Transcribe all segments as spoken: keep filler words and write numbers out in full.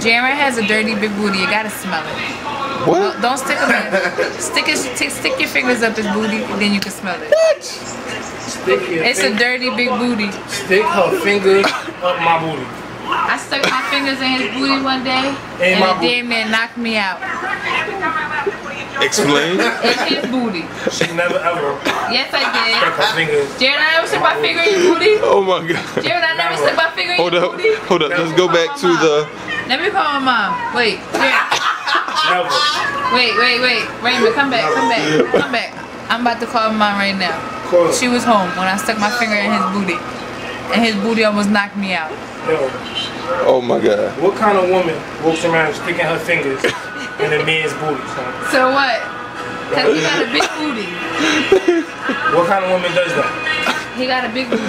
Jaren has a dirty big booty. You gotta smell it. What? Don't, don't stick them in. Stick it. Stick, stick your fingers up his booty, and then you can smell it. What? Stick your It's a dirty big booty. Stick her fingers up my booty. I stuck my fingers in his booty one day, Ain't and my it damn near knocked me out. Explain. It's his booty. She never ever Yes, I did. stuck her fingers. Jared, I never stuck my finger in your booty. Oh my god. Jared, I never stuck my finger in Hold your up. booty. Hold up. Let's go back to the. Let me call my mom. Wait, Jared. Never. Wait, wait, wait. Raymond, come back, come back, come back. I'm about to call my mom right now. Call her. She was home when I stuck my finger in his booty. And his booty almost knocked me out. Yo, Oh my god. what kind of woman walks around sticking her fingers in a man's booty, son? So what? Cause he got a big booty. What kind of woman does that? He got a big booty.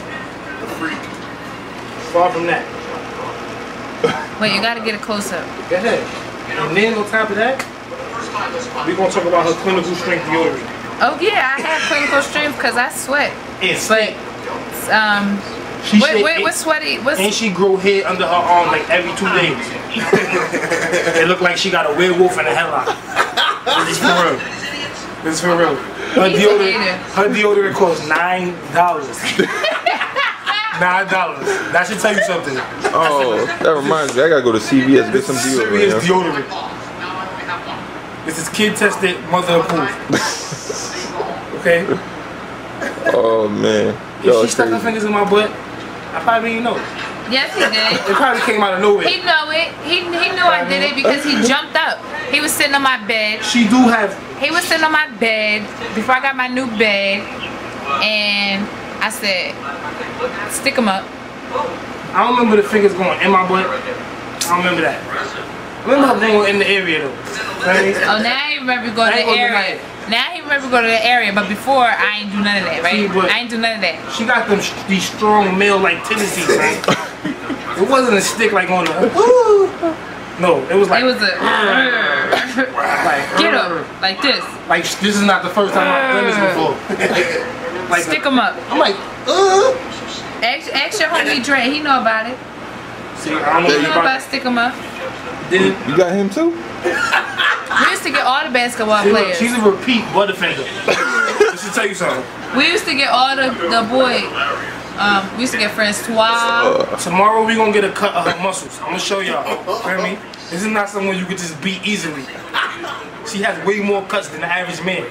Far from that. Wait, you gotta get a close up. Go ahead. And then on top of that, we're gonna talk about her clinical strength deodorant. Oh yeah, I have clinical strength because I sweat. It's But um, She what, said what, it- what's sweaty? What's And she grow hair under her arm like every two days. It look like she got a werewolf in a headlock. This is for real. This is for real. Her He's a deodorant, hater. her deodorant costs nine dollars. Nine dollars. That should tell you something. Oh, that reminds me. I gotta go to C V S and get This some is serious deodorant. deodorant. This is kid tested, mother approved. Okay? Oh man. If Yo, she stuck her crazy. fingers in my butt, I probably didn't know. Yes, he did. It probably came out of nowhere. He know it. He he knew I did it because he jumped up. He was sitting on my bed. She do have. He was sitting on my bed before I got my new bed, and I said, "Stick him up." I don't remember the fingers going in my butt. I don't remember that. I remember her going in the area though. Right? Oh, now he remember going I to ain't the gonna deny area. it. Now he remember go to the area, but before I ain't do none of that, right? See, but- I ain't do none of that. She got them these strong male like tendencies, man. It wasn't a stick like on the. No, it was like. It was a like get up like this. Like this is not the first time I've done this before. Like Stick him up. I'm like, uh. Ask, ask your homie Dre. He know about it. See, I don't know He know about about stick him up. Did You got him too? We used to get all the basketball She's a, players. she's a repeat butt offender. Let me tell you something. We used to get all the the boy. Um, we used to get Francois. Tomorrow we gonna get a cut of her muscles. I'm gonna show y'all. Feel me? This is not someone you could just beat easily. She has way more cuts than the average man.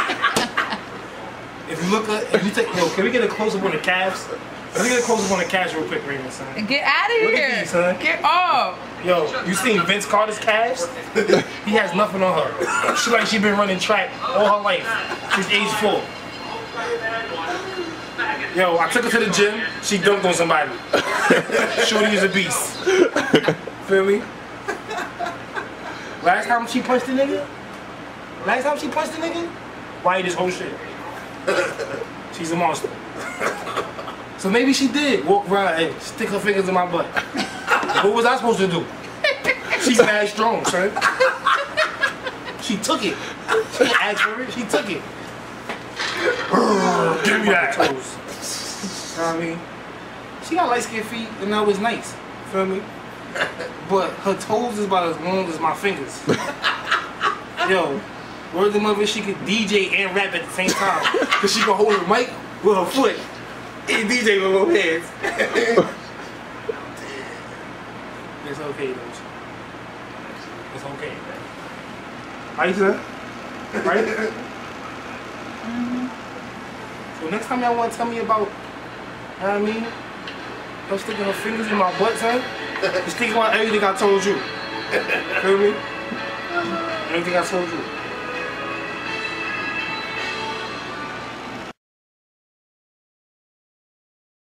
If you look at, if you take, yo, can we get a close up on the calves? Let me get a close up on the calves real quick, Raymond, son. Get out of Look here. at these, son. Get off. Yo, you seen Vince Carter's calves? He has nothing on her. She like she been running track all her life since age four. Yo, I took her to the gym. She dunked on somebody. Shorty is a beast. Feel me? Last time she punched a nigga? Last time she punched a nigga? Why this whole shit? She's a monster. So maybe she did walk around and stick her fingers in my butt. What was I supposed to do? She's mad strong, son. She took it. She didn't ask for it. She took it. Give me that. Toes. You know what I mean? She got light skinned feet and that was nice. Feel me? But her toes is about as long as my fingers. Yo, word the mother, she could D J and rap at the same time. Cause she can hold the mic with her foot and D J with both hands. It's okay though. It's okay. Right, sir? Right? Mm-hmm. So next time y'all want to tell me about, you know what I mean? Her sticking her fingers in my butt, son. Just think about everything I told you. Feel me? Everything I told you.